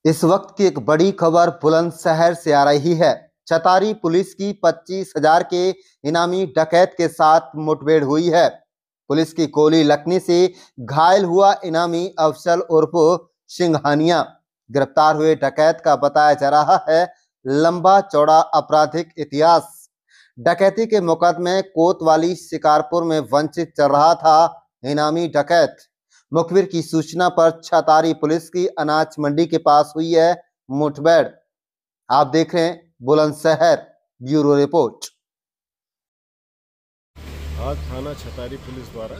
इस वक्त की एक बड़ी खबर बुलंदशहर से आ रही है। चतारी पुलिस की 25,000 के इनामी डकैत के साथ मुठभेड़ हुई है। पुलिस की गोली लगने से घायल हुआ इनामी अफजल उर्फ सिंघानिया। गिरफ्तार हुए डकैत का बताया जा रहा है लंबा चौड़ा आपराधिक इतिहास। डकैती के मुकदमे कोतवाली शिकारपुर में वंचित चल रहा था। इनामी डकैत मुखबिर की सूचना पर छतारी पुलिस की अनाज मंडी के पास हुई है मुठभेड़। आप देख रहे हैं बुलंदशहर ब्यूरो रिपोर्ट। आज थाना छतारी पुलिस द्वारा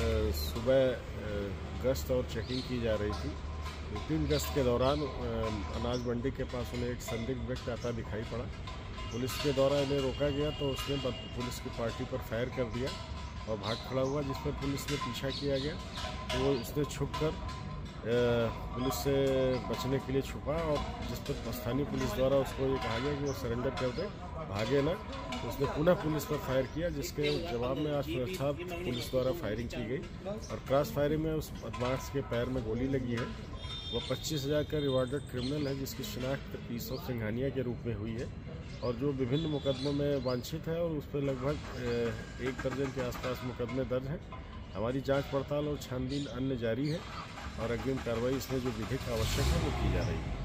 सुबह गश्त और चेकिंग की जा रही थी। रूटीन गश्त के दौरान अनाज मंडी के पास उन्हें एक संदिग्ध व्यक्ति आता दिखाई पड़ा। पुलिस के द्वारा इन्हें रोका गया तो उसने पुलिस की पार्टी पर फायर कर दिया और भाग खड़ा हुआ, जिस पर पुलिस ने पीछा किया गया। तो उसने छुपकर पुलिस से बचने के लिए छुपा और जिस पर स्थानीय पुलिस द्वारा उसको ये कहा गया कि वो सरेंडर कर दे, भागे ना। तो उसने पुनः पुलिस पर फायर किया, जिसके जवाब में आज पुलिस द्वारा फायरिंग की गई और क्रॉस फायरिंग में उस बदमाश के पैर में गोली लगी है। वह 25,000 का रिवार्डेड क्रिमिनल है, जिसकी शिनाख्त पीसो सिंघानिया के रूप में हुई है और जो विभिन्न मुकदमों में वांछित है और उस पर लगभग 1 दर्जन के आसपास मुकदमे दर्ज हैं। हमारी जांच पड़ताल और छानबीन अन्य जारी है और अग्रिम कार्रवाई इसमें जो विधिक आवश्यक है वो की जा रही है।